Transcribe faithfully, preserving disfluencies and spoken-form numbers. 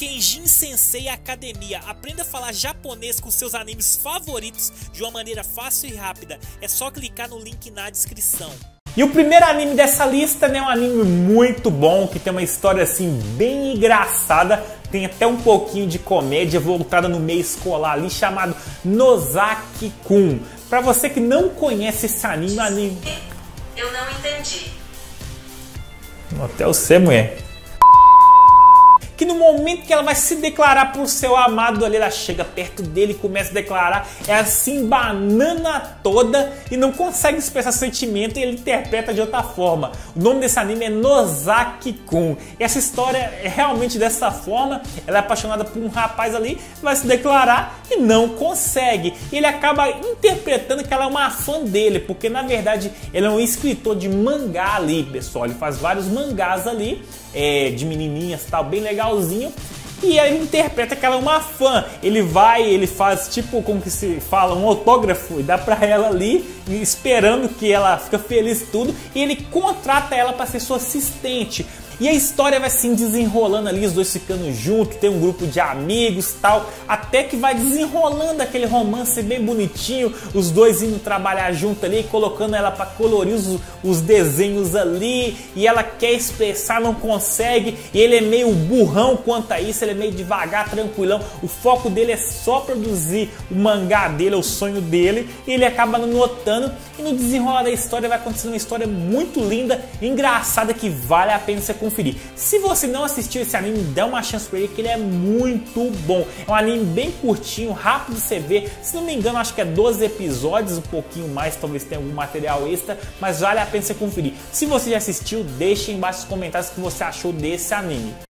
Kenjin Sensei Academia. Aprenda a falar japonês com seus animes favoritos de uma maneira fácil e rápida. É só clicar no link na descrição. E o primeiro anime dessa lista, né, é um anime muito bom, que tem uma história assim bem engraçada, tem até um pouquinho de comédia voltada no meio escolar ali, chamado Nozaki-kun. Pra você que não conhece esse anime, anime... Eu não entendi. Até você, mulher. Que no momento que ela vai se declarar pro seu amado ali, ela chega perto dele e começa a declarar, é assim, banana toda, e não consegue expressar sentimento, e ele interpreta de outra forma. O nome desse anime é Nozaki-kun. E essa história é realmente dessa forma. Ela é apaixonada por um rapaz ali, vai se declarar e não consegue. E ele acaba interpretando que ela é uma fã dele, porque na verdade ele é um escritor de mangá ali, pessoal. Ele faz vários mangás ali, é, de menininhas e tal, bem legalzinho. E ele interpreta que ela é uma fã. Ele vai, ele faz tipo, como que se fala, um autógrafo e dá pra ela ali, esperando que ela fica feliz e tudo. E ele contrata ela para ser sua assistente. E a história vai se desenrolando ali, os dois ficando juntos, tem um grupo de amigos e tal, até que vai desenrolando aquele romance bem bonitinho, os dois indo trabalhar junto ali, colocando ela para colorir os, os desenhos ali, e ela quer expressar, não consegue, e ele é meio burrão quanto a isso, ele é meio devagar, tranquilão, o foco dele é só produzir o mangá dele, o sonho dele, e ele acaba não notando, e no desenrolar da história vai acontecendo uma história muito linda, engraçada, que vale a pena você conferir. Se você não assistiu esse anime, dá uma chance pra ele, que ele é muito bom. É um anime bem curtinho, rápido de você ver. Se não me engano, acho que é doze episódios, um pouquinho mais, talvez tenha algum material extra, mas vale a pena você conferir. Se você já assistiu, deixe embaixo nos comentários o que você achou desse anime.